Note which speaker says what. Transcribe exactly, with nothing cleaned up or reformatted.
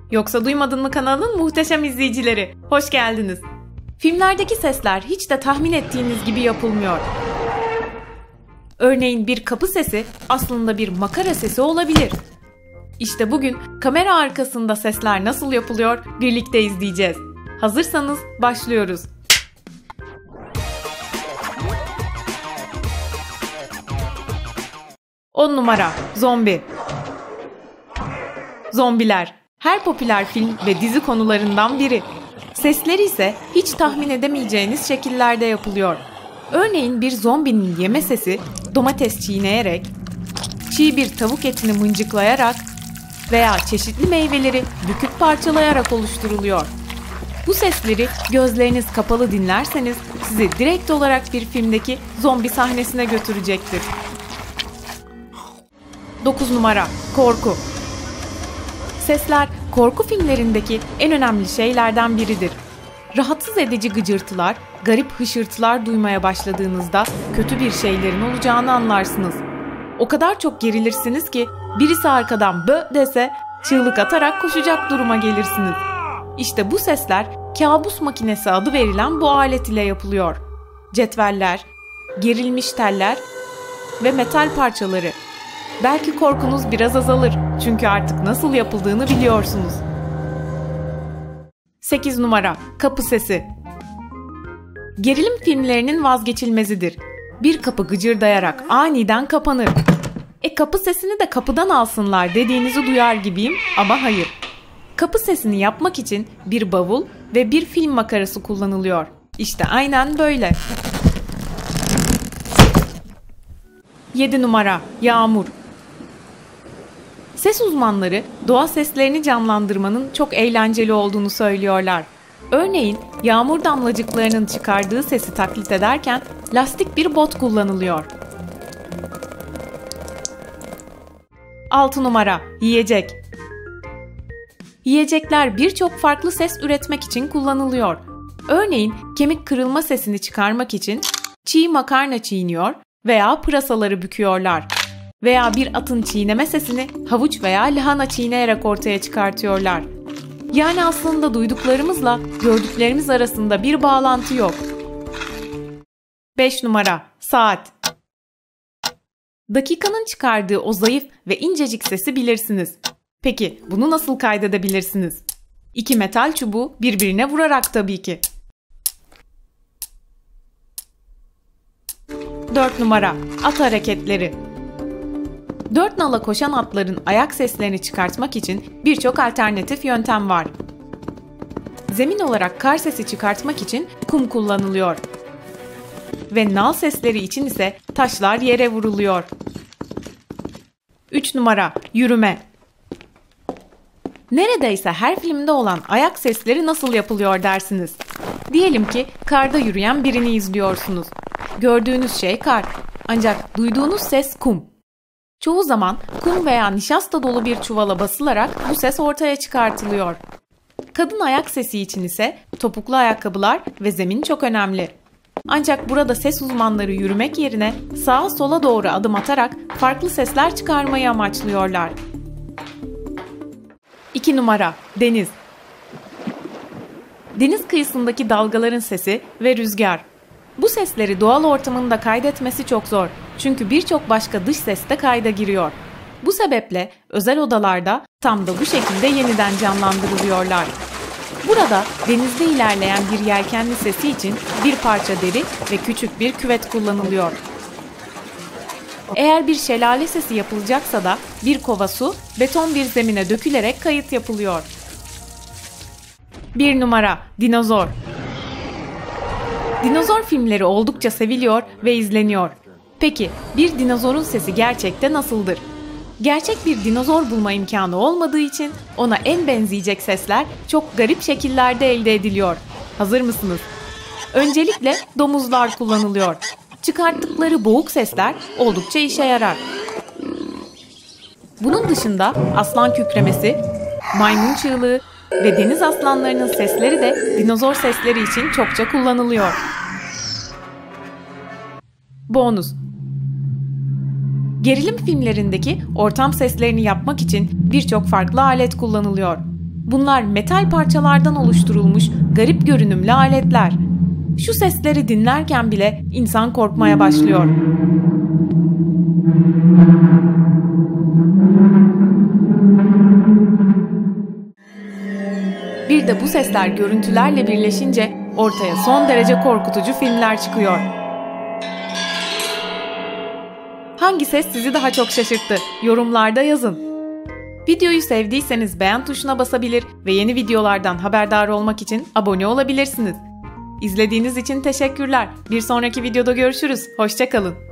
Speaker 1: Yoksa Duymadın mı kanalının muhteşem izleyicileri, hoş geldiniz. Filmlerdeki sesler hiç de tahmin ettiğiniz gibi yapılmıyor. Örneğin bir kapı sesi aslında bir makara sesi olabilir. İşte bugün kamera arkasında sesler nasıl yapılıyor birlikte izleyeceğiz. Hazırsanız başlıyoruz. on numara Zombi. Zombiler her popüler film ve dizi konularından biri. Sesleri ise hiç tahmin edemeyeceğiniz şekillerde yapılıyor. Örneğin bir zombinin yeme sesi domates çiğneyerek, çiğ bir tavuk etini mıncıklayarak veya çeşitli meyveleri büküp parçalayarak oluşturuluyor. Bu sesleri gözleriniz kapalı dinlerseniz sizi direkt olarak bir filmdeki zombi sahnesine götürecektir. dokuz numara Korku. Sesler korku filmlerindeki en önemli şeylerden biridir. Rahatsız edici gıcırtılar, garip hışırtılar duymaya başladığınızda kötü bir şeylerin olacağını anlarsınız. O kadar çok gerilirsiniz ki birisi arkadan bö dese çığlık atarak koşacak duruma gelirsiniz. İşte bu sesler kabus makinesi adı verilen bu alet ile yapılıyor. Cetveller, gerilmiş teller ve metal parçaları. Belki korkunuz biraz azalır çünkü artık nasıl yapıldığını biliyorsunuz. sekiz numara Kapı sesi. Gerilim filmlerinin vazgeçilmezidir. Bir kapı gıcırdayarak aniden kapanır. E kapı sesini de kapıdan alsınlar dediğinizi duyar gibiyim ama hayır. Kapı sesini yapmak için bir bavul ve bir film makarası kullanılıyor. İşte aynen böyle. yedi numara Yağmur. Ses uzmanları doğa seslerini canlandırmanın çok eğlenceli olduğunu söylüyorlar. Örneğin yağmur damlacıklarının çıkardığı sesi taklit ederken lastik bir bot kullanılıyor. altı numara Yiyecek. Yiyecekler birçok farklı ses üretmek için kullanılıyor. Örneğin kemik kırılma sesini çıkarmak için çiğ makarna çiğniyor veya pırasaları büküyorlar. Veya bir atın çiğneme sesini havuç veya lahana çiğneyerek ortaya çıkartıyorlar. Yani aslında duyduklarımızla gördüklerimiz arasında bir bağlantı yok. beş numara Saat. Dakikanın çıkardığı o zayıf ve incecik sesi bilirsiniz. Peki bunu nasıl kaydedebilirsiniz? İki metal çubuğu birbirine vurarak tabii ki. dört numara At hareketleri. Dört nala koşan atların ayak seslerini çıkartmak için birçok alternatif yöntem var. Zemin olarak kar sesi çıkartmak için kum kullanılıyor. Ve nal sesleri için ise taşlar yere vuruluyor. üç numara Yürüme. Neredeyse her filmde olan ayak sesleri nasıl yapılıyor dersiniz. Diyelim ki karda yürüyen birini izliyorsunuz. Gördüğünüz şey kar, ancak duyduğunuz ses kum. Çoğu zaman kum veya nişasta dolu bir çuvala basılarak bu ses ortaya çıkartılıyor. Kadın ayak sesi için ise topuklu ayakkabılar ve zemin çok önemli. Ancak burada ses uzmanları yürümek yerine sağa sola doğru adım atarak farklı sesler çıkarmayı amaçlıyorlar. iki numara Deniz. Deniz kıyısındaki dalgaların sesi ve rüzgar. Bu sesleri doğal ortamında kaydetmesi çok zor. Çünkü birçok başka dış ses de kayda giriyor. Bu sebeple özel odalarda tam da bu şekilde yeniden canlandırılıyorlar. Burada denizde ilerleyen bir yelkenli sesi için bir parça deri ve küçük bir küvet kullanılıyor. Eğer bir şelale sesi yapılacaksa da bir kova su beton bir zemine dökülerek kayıt yapılıyor. bir numara Dinozor. Dinozor filmleri oldukça seviliyor ve izleniyor. Peki bir dinozorun sesi gerçekte nasıldır? Gerçek bir dinozor bulma imkanı olmadığı için ona en benzeyecek sesler çok garip şekillerde elde ediliyor. Hazır mısınız? Öncelikle domuzlar kullanılıyor. Çıkarttıkları boğuk sesler oldukça işe yarar. Bunun dışında aslan kükremesi, maymun çığlığı ve deniz aslanlarının sesleri de dinozor sesleri için çokça kullanılıyor. Bonus. Gerilim filmlerindeki ortam seslerini yapmak için birçok farklı alet kullanılıyor. Bunlar metal parçalardan oluşturulmuş garip görünümlü aletler. Şu sesleri dinlerken bile insan korkmaya başlıyor. Bir de bu sesler görüntülerle birleşince ortaya son derece korkutucu filmler çıkıyor. Hangi ses sizi daha çok şaşırttı? Yorumlarda yazın. Videoyu sevdiyseniz beğen tuşuna basabilir ve yeni videolardan haberdar olmak için abone olabilirsiniz. İzlediğiniz için teşekkürler. Bir sonraki videoda görüşürüz. Hoşça kalın.